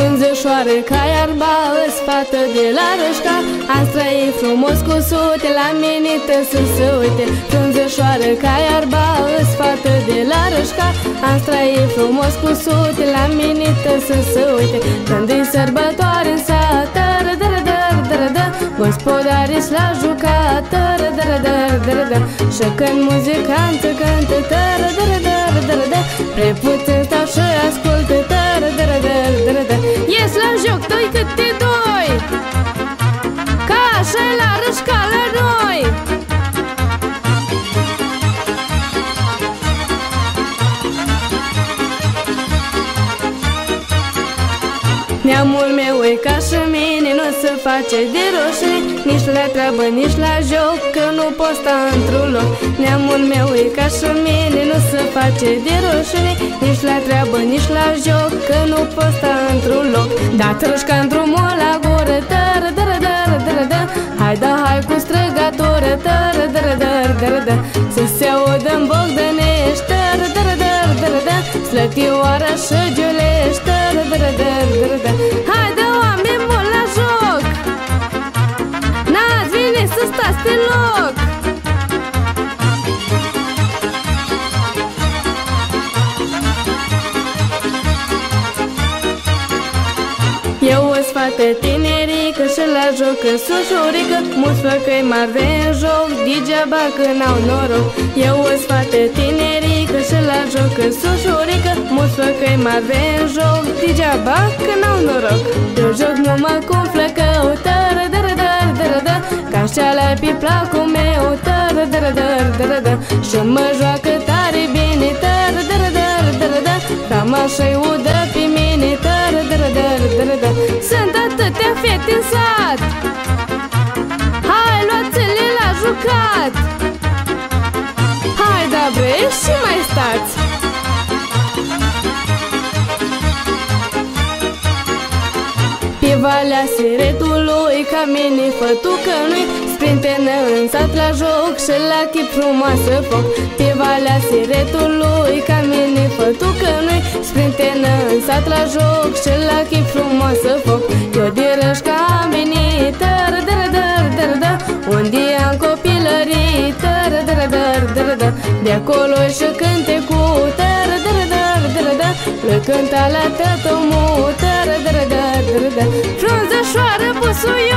Frunzășoară ca iarba, îs fată de la Rășca. Am trăit frumos cu sute, la mine să se uite. Frunzășoară ca iarba, îs fată de la Rășca. Am trăit frumos cu sute, la mine să se uite. Când-i sărbătoare în sat, tără-dără-dără-dără-dă, gospodarii la jucat, tără-dără-dără-dără-dă. Și când muzicantă cântă, tără-dără-dără-dără-dă, prea puțin stau și ascultă, tără-dără-dără-dără-dă. Ies la joc, doi câte doi, ca așa e la Rășca la noi. Neamul meu e ca și mine, nu se face de roșie, nici la treabă, nici la joc, că nu pot sta într-un loc. Neamul meu e ca și mine, nu se face de roșie, nici la treabă, nici la joc, că nu pot sta într-un loc. Da trășca într-un la gură, tără-dără-dără-dără-dă, hai da, hai cu străgatură, tără-dără-dără-dără-dă, să se audă-n Bogdănești, tără-dără-dără-dără-dă, Slătioara și Giulești, tără-dără-dără-dără-dă. Haide, oameni buni, la joc, n-ați venit să stați pe loc. Eu o fată tinerică și la joc sușurică, mulți flăcăi mari de în joc, degeaba că n-au noroc. Eu o fată tinerică și la joc sușurică, mulți flăcăi mari de în joc, degeaba că n-au noroc. Eu joc numai cu flăcău, tără-dără-dără-dără-dă, ca șeala pe placul meu, tără-dără-dără-dără-dă, și mă joacă tare bine, tără-dără-dără-dără-dă, cam așa-i udă pe mine, tără-dără-dără-dără-dă. Sunt atâtea fete în sat, hai luați-le la jucat. Hai da bre, și mai stați. Pe Valea Siretului, ca mine fătucă nu-i, sprintenă în sat la joc și la chip frumoasă foc. Pe Valea Siretului, ca mine fătucă nu-i, sprintenă în sat la joc și la chip frumoasă foc. Eu de Rășca am venit, tără-dără-dără-dără-dă, unde am copilărit, tără-dără-dără-dără-dă, de acolo și cânte cu tără-dără-dără-dără-dă, le cânta la tătul meu, tără-dără-dără-dără-dă. Frunzășoară, busuie